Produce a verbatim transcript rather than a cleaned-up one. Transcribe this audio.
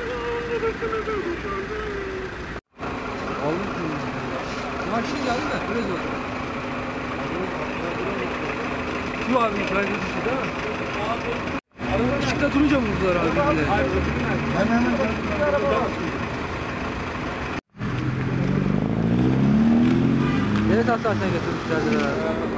Aldım. Maçın geldi de biraz oldu. Şu abi içeride düştü değil mi? Araba ışıkta durunca vurdular abi. Hemen hemen. Devlet hastanesine götürmüşlerdi.